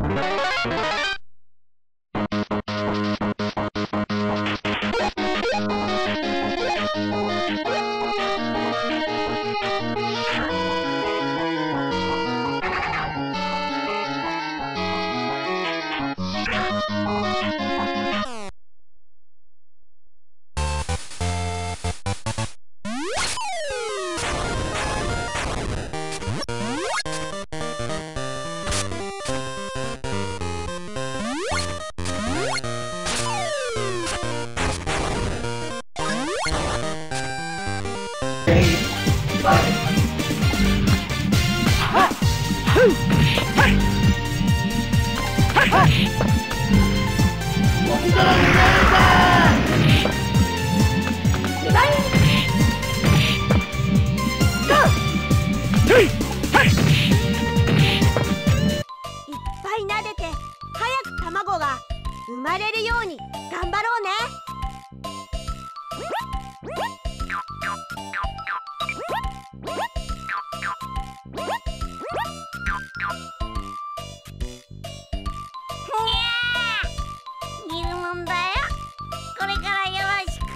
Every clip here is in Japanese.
撫でて早く卵が生まれるように頑張ろうね。 見るもんだよ。これからよろしく。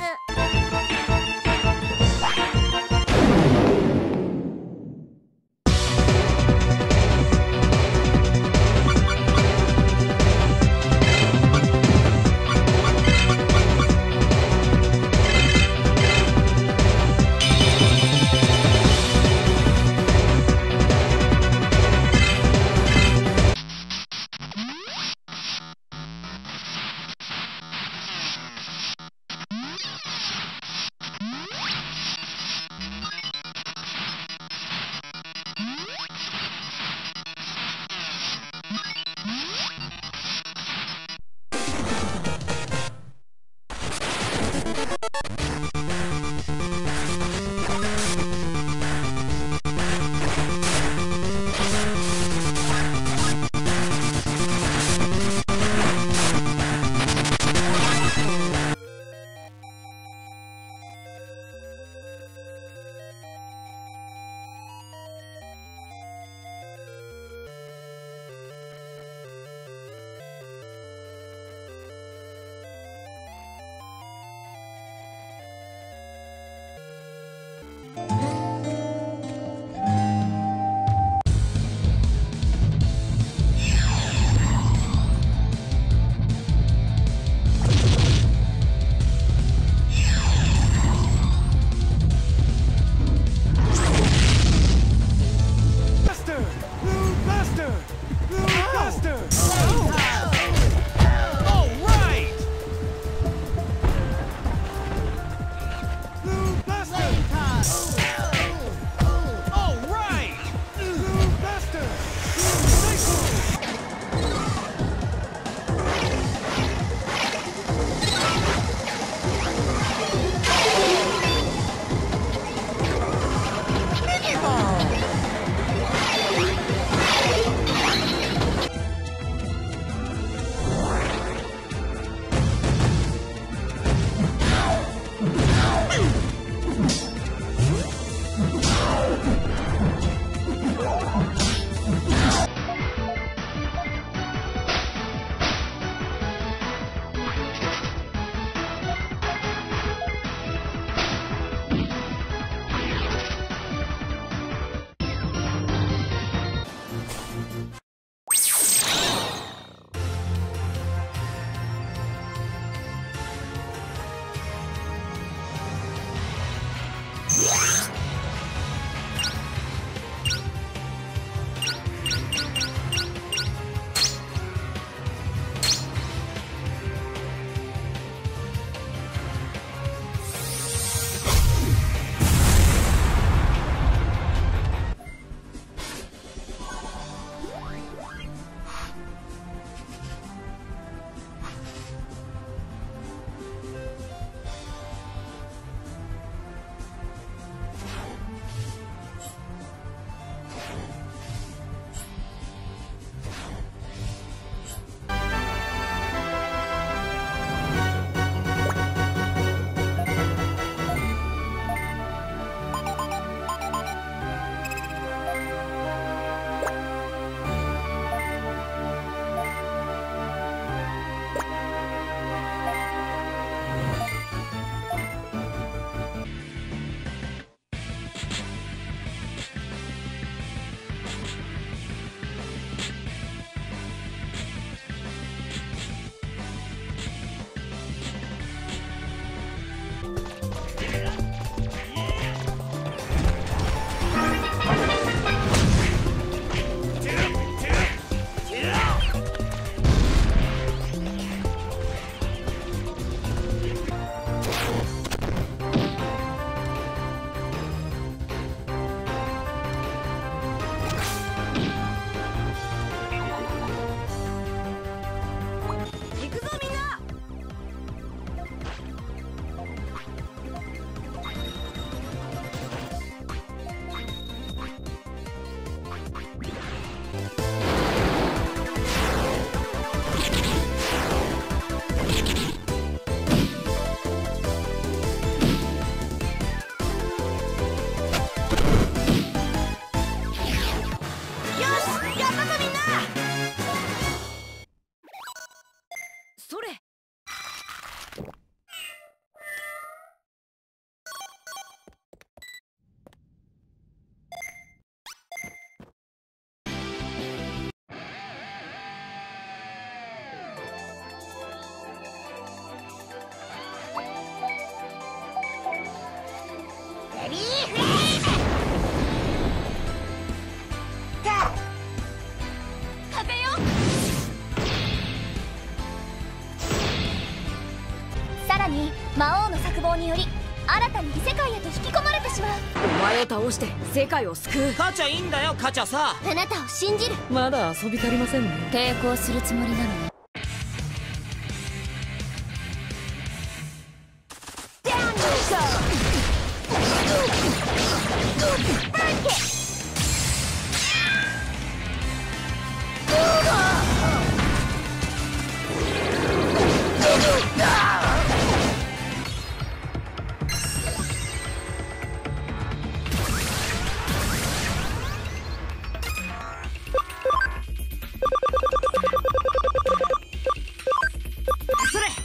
らに魔王の策謀により新たに異世界へと引き込まれてしまう。 お前を倒して世界を救う。 カチャいいんだよ、カチャさ。 あなたを信じる。 まだ遊び足りませんね。 抵抗するつもりなのね。 それ。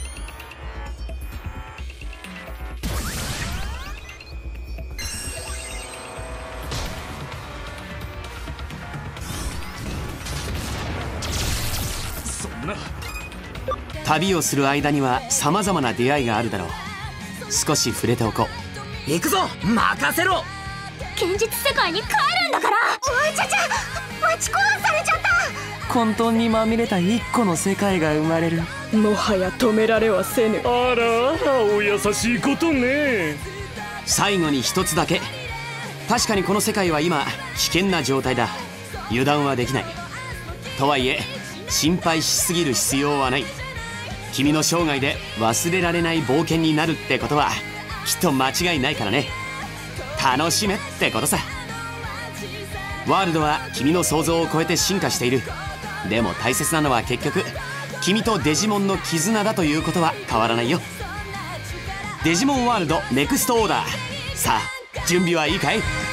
そんな。 旅をする間にはさまざまな出会いがあるだろう。少し触れておこう。 行くぞ、任せろ。 現実世界に帰るんだから。おいちゃちゃ、待ち壊されちゃった。 混沌にまみれた一個の世界が生まれる。 もはや止められはせぬ。 あらあら、お優しいことね。 最後に一つだけ。確かにこの世界は今危険な状態だ。油断はできない。とはいえ心配しすぎる必要はない。君の生涯で忘れられない冒険になるってことはきっと間違いないからね。楽しめってことさ。ワールドは君の想像を超えて進化している。でも大切なのは結局君とデジモンの絆だということは変わらないよ。デジモンワールドネクストオーダー。さあ準備はいいかい？